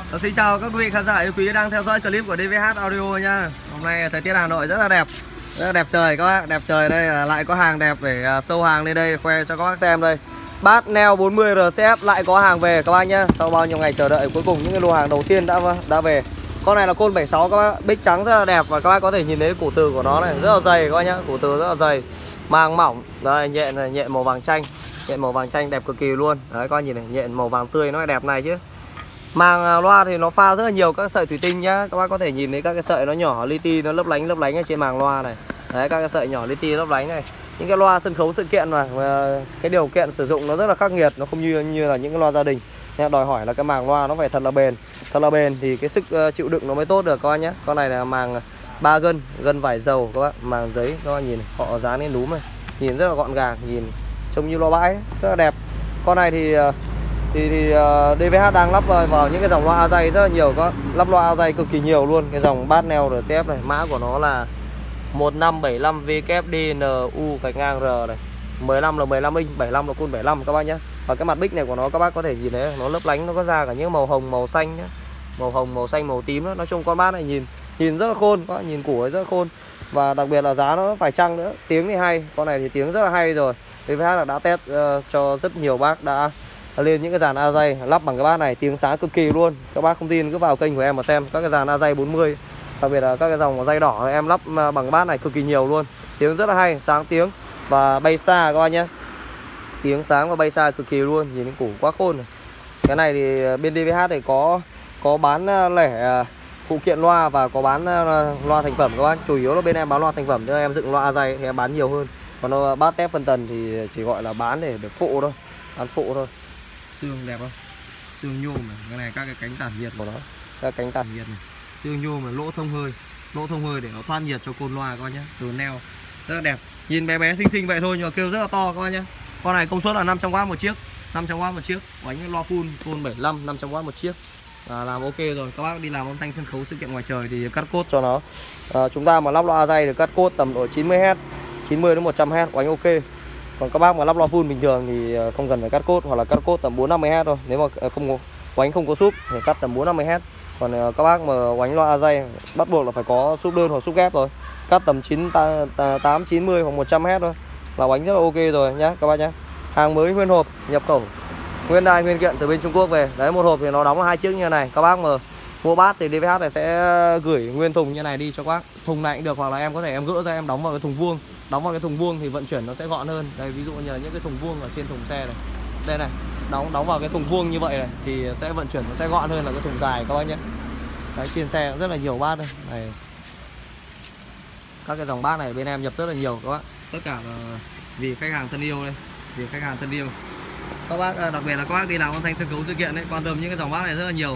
Xin chào các quý vị khán giả yêu quý đang theo dõi clip của DVH Audio nha. Hôm nay thời tiết Hà Nội rất là đẹp trời các bác, đẹp trời. Đây là lại có hàng đẹp để show hàng lên đây khoe cho các bác xem đây. Bát Neo 40 RCF lại có hàng về các bác nhá. Sau bao nhiêu ngày chờ đợi cuối cùng những cái lô hàng đầu tiên đã về. Con này là côn 76 các bác, bích trắng rất là đẹp và các bác có thể nhìn thấy củ từ của nó này rất là dày các bác nhá, củ từ rất là dày, màng mỏng, đây nhện màu vàng chanh, nhện màu vàng chanh đẹp cực kỳ luôn. Đấy các bác nhìn này, nhện màu vàng tươi nó đẹp này chứ. Màng loa thì nó pha rất là nhiều các sợi thủy tinh nhá. Các bác có thể nhìn thấy các cái sợi nó nhỏ li ti, nó lấp lánh ở trên màng loa này. Đấy, các cái sợi nhỏ li ti lấp lánh này. Những cái loa sân khấu sự kiện mà cái điều kiện sử dụng nó rất là khắc nghiệt, nó không như là những cái loa gia đình. Đòi hỏi là cái màng loa nó phải thật là bền thì cái sức chịu đựng nó mới tốt được các bác nhé. Con này là màng 3 gân vải dầu các bác, màng giấy các bác nhìn này, họ dán lên núm này, nhìn rất là gọn gàng, nhìn trông như loa bãi rất là đẹp. Con này thì DVH đang lắp vào những cái dòng loa A dây rất là nhiều, có lắp loa A dây cực kỳ nhiều luôn. Cái dòng Bass Neo RCF này, mã của nó là 1575 WDNU gạch ngang R này. 15 là 15 inch, 75 là côn 75 các bác nhé. Và cái mặt bích này của nó các bác có thể nhìn thấy nó lấp lánh, nó có ra cả những màu hồng, màu xanh nhé. Màu hồng, màu xanh, màu tím đó. Nói chung con Bass này nhìn rất là khôn, các bác nhìn củ ấy rất là khôn. Và đặc biệt là giá nó phải chăng nữa, tiếng thì hay, con này thì tiếng rất là hay rồi. DVH là đã test cho rất nhiều bác đã lên những cái dàn A dây lắp bằng cái bát này, tiếng sáng cực kỳ luôn. Các bác không tin cứ vào kênh của em mà xem các cái dàn A dây 40, đặc biệt là các cái dòng dây đỏ em lắp bằng cái bát này cực kỳ nhiều luôn. Tiếng rất là hay, sáng tiếng và bay xa các bác nhé. Tiếng sáng và bay xa cực kỳ luôn, nhìn cái củ quá khôn này. Cái này thì bên DVH thì có bán lẻ phụ kiện loa và có bán loa thành phẩm các bác. Chủ yếu là bên em bán loa thành phẩm, chứ em dựng loa A dây thì em bán nhiều hơn. Còn nó bát tép phân tần thì chỉ gọi là bán để phụ thôi, bán phụ thôi. Xương đẹp không? Xương nhôm này, cái này các cái cánh tản nhiệt của nó, các cánh tản nhiệt này, xương nhôm này, lỗ thông hơi để nó thoát nhiệt cho côn loa các bác nhé. Từ neo rất là đẹp, nhìn bé bé xinh vậy thôi nhưng mà kêu rất là to các bác nhé. Con này công suất là 500W một chiếc, 500W một chiếc, đánh loa full côn 75 500W một chiếc là làm ok rồi. Các bác đi làm âm thanh sân khấu sự kiện ngoài trời thì cắt cốt cho nó. Chúng ta mà lắp loa dây thì cắt cốt tầm độ 90Hz, 90 đến 100Hz đánh ok. Còn các bác mà lắp loa full bình thường thì không cần phải cắt cốt, hoặc là cắt cốt tầm 450Hz thôi. Nếu mà không có súp thì cắt tầm 450Hz. Còn các bác mà đánh loa A dây bắt buộc là phải có súp đơn hoặc súp ghép rồi. Cắt tầm 8, 90 hoặc 100Hz thôi là đánh rất là ok rồi nhá các bác nhé. Hàng mới nguyên hộp, nhập khẩu nguyên đai nguyên kiện từ bên Trung Quốc về. Đấy, một hộp thì nó đóng là 2 chiếc như này. Các bác mà mua bát thì DVH này sẽ gửi nguyên thùng như này đi cho các bác. Thùng này cũng được, hoặc là em có thể em gỡ ra em đóng vào cái thùng vuông. Đóng vào cái thùng vuông thì vận chuyển nó sẽ gọn hơn. Đây ví dụ như là những cái thùng vuông ở trên thùng xe này. Đây này, đóng vào cái thùng vuông như vậy này thì sẽ vận chuyển nó sẽ gọn hơn là cái thùng dài các bác nhé. Đấy, trên xe cũng rất là nhiều bát đây. Này. Các cái dòng bát này bên em nhập rất là nhiều các bác. Tất cả là vì khách hàng thân yêu đây, vì khách hàng thân yêu. Các bác đặc biệt là các bác đi làm âm thanh sân khấu sự kiện đấy, quan tâm những cái dòng bát này rất là nhiều.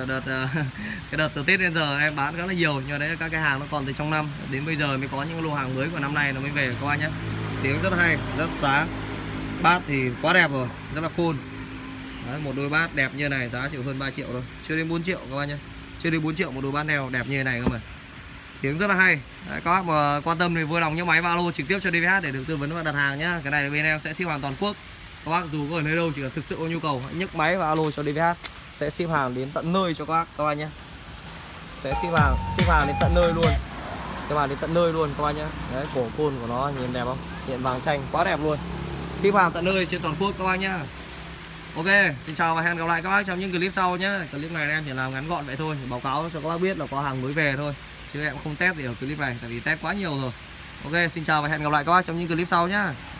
Cái đợt từ Tết đến giờ em bán khá là nhiều, nhưng mà đấy các cái hàng nó còn từ trong năm đến bây giờ mới có những lô hàng mới của năm nay nó mới về các bác nhé. Tiếng rất hay, rất sáng, bát thì quá đẹp rồi, rất là khôn. Đấy, một đôi bát đẹp như này giá chỉ hơn 3 triệu thôi, chưa đến 4 triệu các bác nhé, chưa đến 4 triệu một đôi bát neo đẹp như thế này cơ mà. Tiếng rất là hay. Đấy, các bác mà quan tâm thì vui lòng nhấc máy và alo trực tiếp cho DVH để được tư vấn và đặt hàng nhá. Cái này bên em sẽ ship hoàn toàn quốc. Các bác dù có ở nơi đâu chỉ cần thực sự có nhu cầu hãy nhấc máy và alo cho DVH, sẽ ship hàng đến tận nơi cho các bác nhé. Sẽ ship hàng đến tận nơi luôn. Ship hàng đến tận nơi luôn các bác nhé. Đấy, cổ côn của nó nhìn đẹp không? Hiện vàng chanh quá đẹp luôn. Ship hàng tận nơi trên toàn quốc các bác nhá. Ok, xin chào và hẹn gặp lại các bác trong những clip sau nhé. Clip này em chỉ làm ngắn gọn vậy thôi, báo cáo cho các bác biết là có hàng mới về thôi, chứ em không test gì ở clip này tại vì test quá nhiều rồi. Ok, xin chào và hẹn gặp lại các bác trong những clip sau nhé.